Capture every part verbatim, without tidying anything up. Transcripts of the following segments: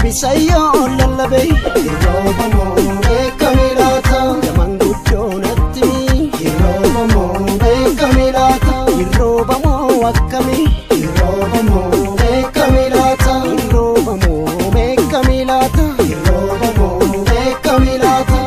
Sayo lalabe Hiroba mo eka milata Yamangu jonati Hiroba mo eka milata Hiroba mo akami Hiroba mo eka milata Hiroba mo eka milata Hiroba mo eka milata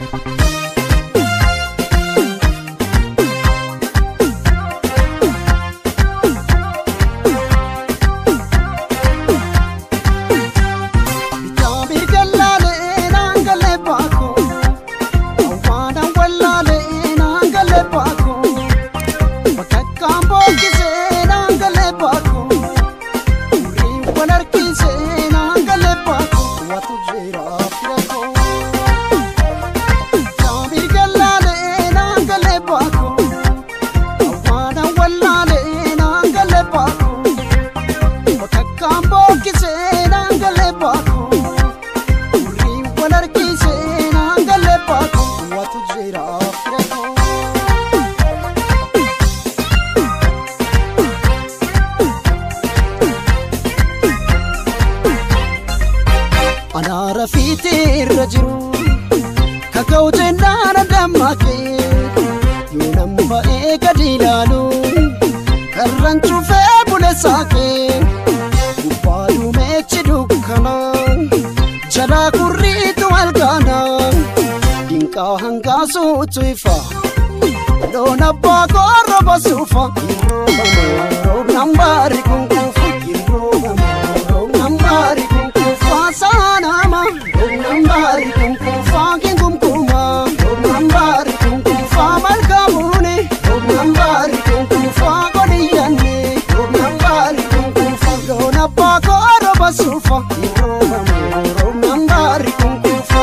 Ana rafiti rajru kakau jendana damake yunamba eka dilalu karranchu fe bulesake upadu mechi dukkana jala kurritu algana dinka hangasu tuifa dona bagoro basufa ro nambari kunkufa ro nambari kunkufa sanama ro nambari kunkufa kingumkuma ro nambari kunkufa malkamune ro nambari kunkufa godiyane ro nambari kunkufa dona bagoro basufa ro nambari kunkufa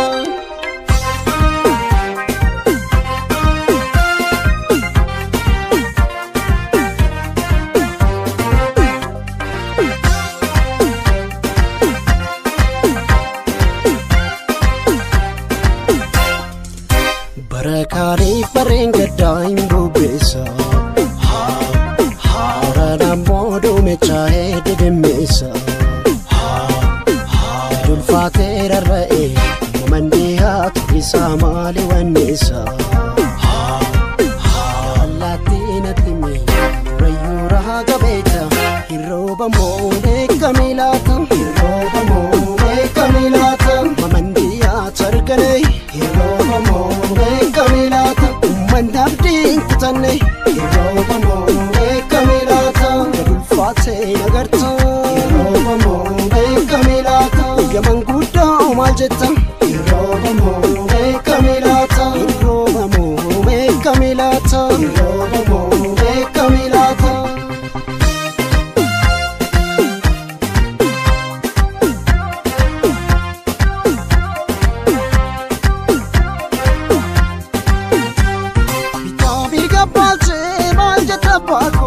Barakari parenga daim bubesa ha ha rana modu mechae de mesa ha ha dul fatera rae mandiha isa mali wanesa ha ha latina timi rayura gabeta hiroba mo de kamilata hiroba mo de kamilata mandiha chargane hiroba mo Kamilata, mandabdin kutane. Hiroba mo kamilata, dul fate nagarta. Hiroba mo kamilata, yamanguda maljeta. Hiroba mo kamilata, hiroba mo kamilata, hiroba mo kamilata. Bako